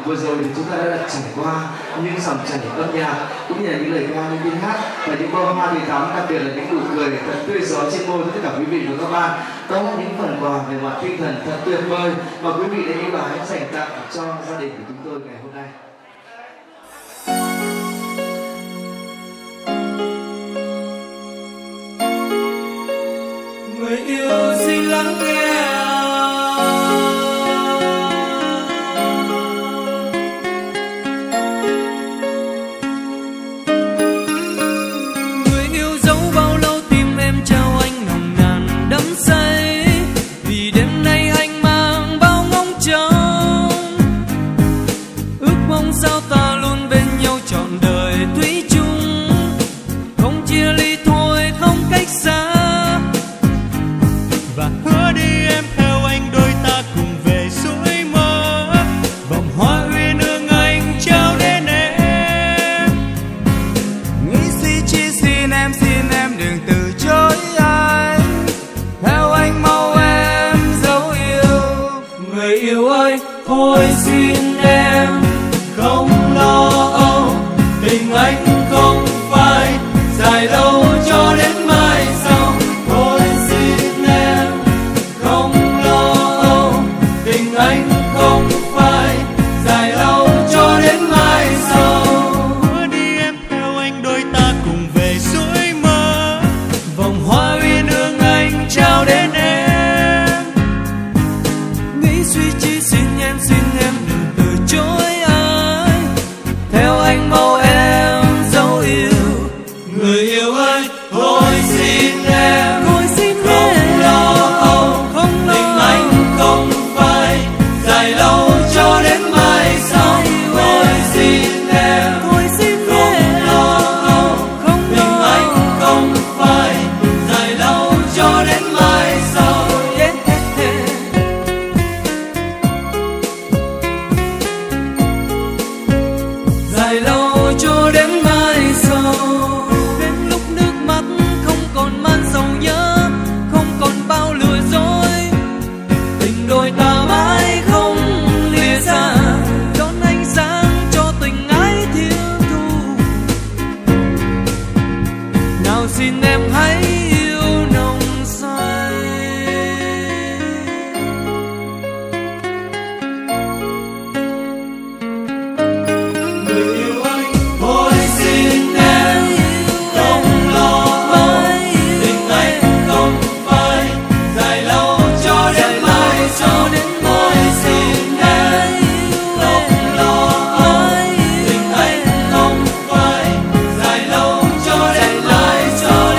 vừa rồi thì chúng ta đã trải qua những dòng chảy âm nhạc cũng như là những lời ca, những tiếng hát và những bông hoa tươi thắm, đặc biệt là những nụ cười thật tươi gió trên môi của tất cả quý vị và các bạn. Đó là những phần quà về mặt tinh thần thật tuyệt vời mà quý vị đã yêu ái dành tặng cho gia đình của chúng tôi ngày hôm nay. Người yêu xin lắng nghe. Người yêu dấu bao lâu tim em trao anh nồng nàn đắm say, vì đêm nay anh mang bao ngóng trông, ước mong sao ta luôn bên nhau trọn đời thủy chung, không chia ly thôi không cách xa. Và hứa đi em theo anh, đôi ta cùng về suối mơ, vòng hoa uyên ương anh trao đến em. Nghĩ suy chi xin em đừng từ chối anh, theo anh mau em dấu yêu. Người yêu ơi thôi xin em không lo âu, tình anh không phải dài lâu cho đến mai sau. Thôi xin em không lo âu, tình anh không phải dài lâu cho đến mai sau. Hứa đi em theo anh, đôi ta cùng về suối mơ, vòng hoa uyên ương anh trao đến em. Nghĩ suy chi xin em đừng từ chối anh, theo anh mau em dấu yêu. Người yêu ơi thôi xin em không lo âu, tình anh không phải dài lâu cho đến mai sau. Thôi xin em không lo âu, tình anh không phải dài lâu cho đến mai sau. Dài lâu cho đến mai sau. Đến lúc nước mắt không còn man sầu nhớ, không còn bao lừa dối, tình đôi ta mãi không lìa xa, đón ánh sáng cho tình ái thiếu thu. Nào xin em hãy yêu nồng say. Người yêu ơi thôi xin em không lo âu, tình anh không phải dài lâu cho đến mai sau. Thôi xin em không lo âu, tình anh không phải dài lâu cho đến mai sau.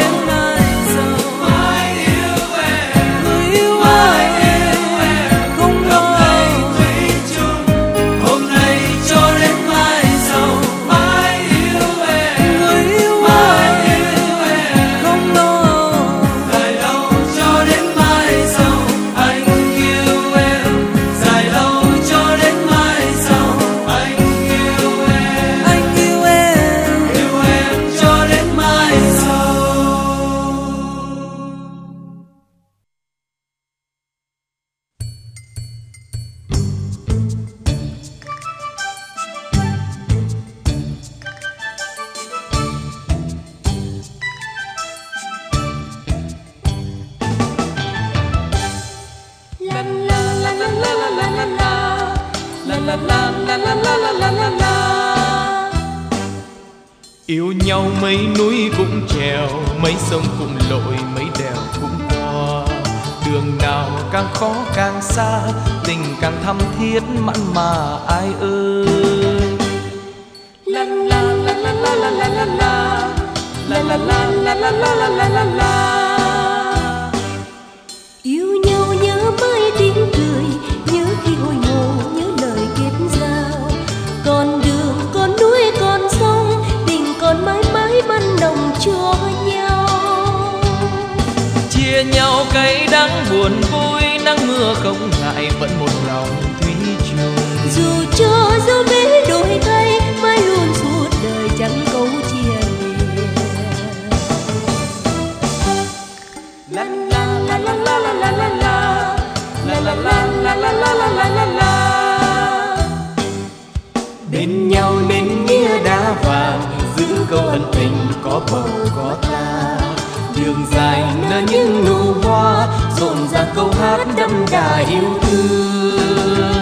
Ai yêu em, người yêu em không lo âu, thủy chung hôm nay cho đến mai sau. Ai yêu em, người yêu em không lo âu, dài lâu cho đến mai sau. Anh yêu em dài lâu cho đến mai sau. Anh yêu em cho đến mai sau. Yêu nhau mấy núi cũng trèo, mấy sông cũng lội, mấy đèo cũng qua. Đường nào càng khó càng xa, tình càng thắm thiết mặn mà ai ơi. La la la la la la la la la la la la la la la la la la. Yêu nhau nhớ mãi tiếng cười, nhớ khi hồi ngộ, nhớ lời kết giao. Còn đường, còn núi, còn sông, tình còn mãi mãi ban nồng cho nhau. Chia nhau cay đắng buồn vui, nắng mưa không ngại vẫn một lòng thủy chung. Dù cho dấu vết đổi thay, mãi luôn suốt đời chẳng câu chia lìa. La la la la la la la la la la la la la la la la la la. bên nhau nên nghĩa đá vàng, giữ câu ân tình có bầu có ta. Đường dài nở những nụ hoa, rộn ràng câu hát đậm đà yêu thương.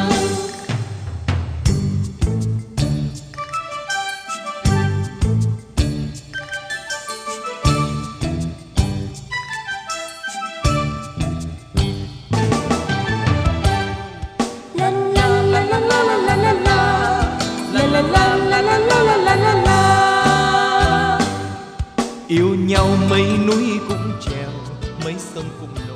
Yêu nhau mấy núi cũng trèo, mấy sông cũng